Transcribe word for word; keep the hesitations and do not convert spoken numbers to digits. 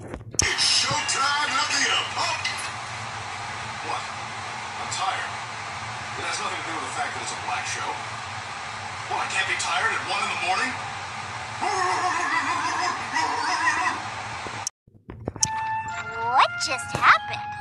It's showtime, let me up, pump! What? I'm tired. It has nothing to do with the fact that it's a black show. What, I can't be tired at one in the morning? What just happened?